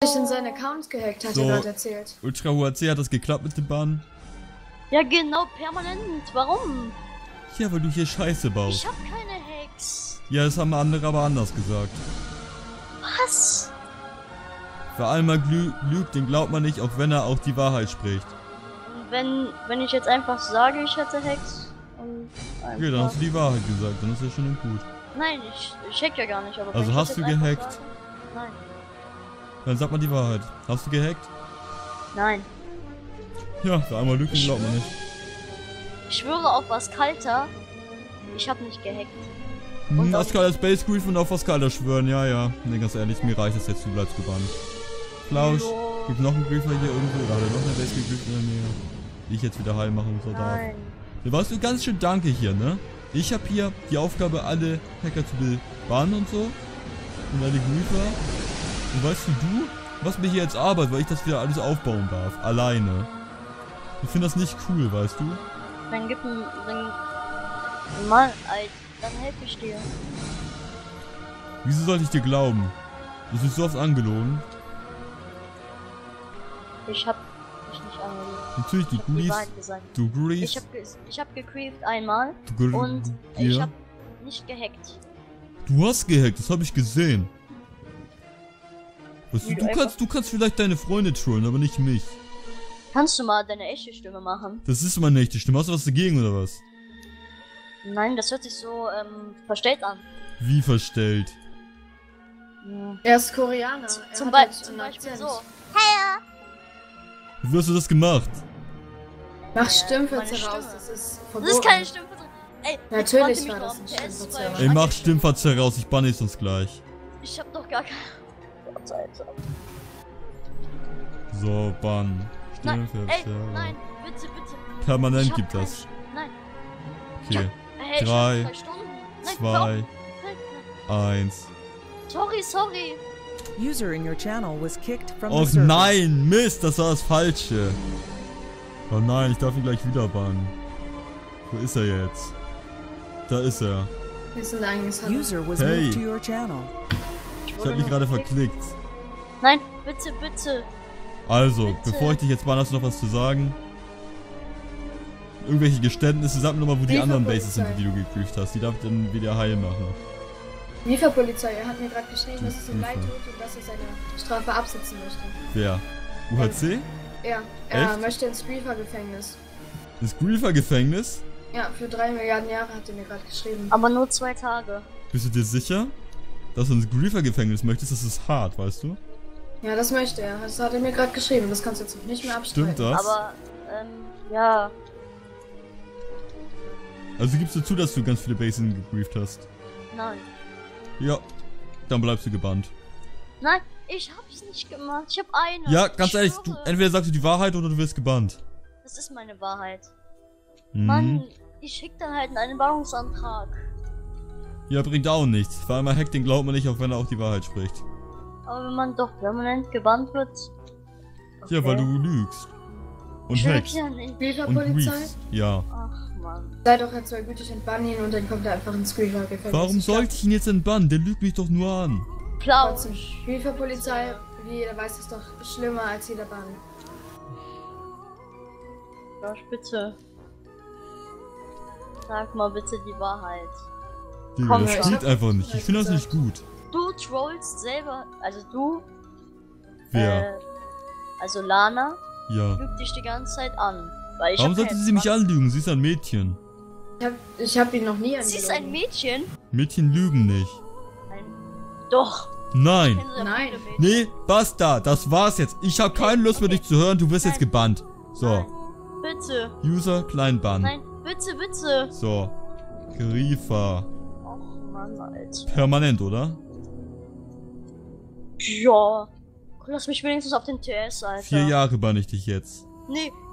sich in seinen Account gehackt, hat er gerade erzählt. Ultra UHC, hat das geklappt mit dem Bann? Ja, genau, permanent. Warum? Ja, weil du hier Scheiße baust. Ich hab keine Hacks. Ja, das haben andere aber anders gesagt. Was? Wer einmal lügt, den glaubt man nicht, auch wenn er auch die Wahrheit spricht. Wenn ich jetzt einfach sage, ich hätte Hacks und Ja, dann hast du die Wahrheit gesagt, dann ist ja schon gut. Nein, ich hack ja gar nicht, aber also hast du gehackt? Sage, nein. Dann sag mal die Wahrheit. Hast du gehackt? Nein. Ja, wer einmal lügt, den glaubt man nicht. Ich schwöre auf was Kalter, ich hab nicht gehackt. Askal als Base Grief und auf Askal schwören, ja. Ne, ganz ehrlich, mir reicht das jetzt, du bleibst gebannt. Flausch, gibt noch einen Griefer hier irgendwo, oder hat er noch eine Base Grief in der Nähe, die ich jetzt wieder heil machen muss, oder darf. Ja, weißt du, ganz schön danke hier, ne? Ich habe hier die Aufgabe, alle Hacker zu bebannen und so. Und alle Griefer. Und weißt du, was mir hier jetzt arbeitet, weil ich das wieder alles aufbauen darf, alleine. Ich finde das nicht cool, weißt du? Dann gib Mann, Alter. Dann helfe ich dir. Wieso sollte ich dir glauben? Du bist so oft angelogen. Ich hab mich nicht angelogen. Natürlich, du Goodies. Du Goodies. Ich hab gecreeved einmal und ich hab nicht gehackt. Du hast gehackt, das habe ich gesehen. Weißt du, du kannst vielleicht deine Freunde trollen, aber nicht mich. Kannst du mal deine echte Stimme machen? Das ist meine echte Stimme. Hast du was dagegen oder was? Nein, das hört sich so verstellt an. Wie verstellt? Ja. Er ist Koreaner. Zum Beispiel so. Hey! Wie hast du das gemacht? Mach Stimmverzerrer raus, das ist verboten. Das ist keine Stimmverzerrer. Ey, natürlich war das ein Stimmverzerrer. Ey, mach Stimmverzerrer raus, ich banne dich sonst gleich. Ich hab doch gar keine Zeit. So, bann. Stimmverzerrer. Nein, bitte. Permanent gibt das. Nein. Okay. Hey, 3, 2, 1. Sorry. User in your channel was kicked from Oh the server. nein, Mist, das war das Falsche. Oh nein, ich darf ihn gleich wieder bannen. Wo ist er jetzt? Da ist er. User was moved to your channel. Ich hab mich gerade verklickt. Nein, bitte. Also, bitte. Bevor ich dich jetzt banne, hast du noch was zu sagen? Irgendwelche Geständnisse, sag mir nochmal, wo die anderen Bases sind, die du geprüft hast. Die darf ich dann wieder heil machen. Lieferpolizei, er hat mir gerade geschrieben, dass es ihm leid tut und dass er seine Strafe absitzen möchte. Wer? UHC? Ja, er möchte ins Griefer-Gefängnis. Ins Griefer-Gefängnis? Ja, für 3 Milliarden Jahre hat er mir gerade geschrieben. Aber nur 2 Tage. Bist du dir sicher, dass du ins Griefer-Gefängnis möchtest? Das ist hart, weißt du? Ja, das möchte er. Das hat er mir gerade geschrieben. Das kannst du jetzt nicht mehr abstreiten. Stimmt das? Aber, ja. Also gibst du zu, dass du ganz viele Bases gebrieft hast? Nein. Ja, dann bleibst du gebannt. Nein, ich hab's nicht gemacht. Ich hab eine. Ja, ganz ehrlich, du, entweder sagst du die Wahrheit oder du wirst gebannt. Das ist meine Wahrheit. Mhm. Mann, ich schick dann halt einen Bannungsantrag. Ja, bringt auch nichts. Vor allem Hack, den glaubt man nicht, auch wenn er auch die Wahrheit spricht. Aber wenn man doch permanent gebannt wird. Okay. Ja, weil du lügst. Und hackst. Ja nicht. Griefer-Polizei? Ja. Ach man. Sei doch jetzt mal gütig, entbannen ihn und dann kommt er einfach ins Griefer-Gefängnis. Warum sollte ich ihn jetzt entbannen? Der lügt mich doch nur an. Plausch. Griefer-Polizei, wie jeder weiß, ist doch schlimmer als jeder Bann. Plausch, bitte. Sag mal bitte die Wahrheit. Digga, Komm, das geht einfach nicht. Ich finde das nicht gut. Du trollst selber, also du. Wer? Also Lana. Ja. Lügt dich die ganze Zeit an. Weil ich Warum sollte sie mich anlügen? Sie ist ein Mädchen. Ich hab ihn noch nie angelogen. Sie ist ein Mädchen? Mädchen lügen nicht. Nein. Doch. Nein. Nein. Nee, basta. Das war's jetzt. Ich habe keine Lust mehr, dich zu hören. Du wirst jetzt gebannt. So. Nein. Bitte. User, Kleinbann. Nein, bitte. So. Griefer. Och Mann, Alter. Permanent, oder? Ja. Lass mich wenigstens auf den TS, Alter. 4 Jahre bann ich dich jetzt. Nee,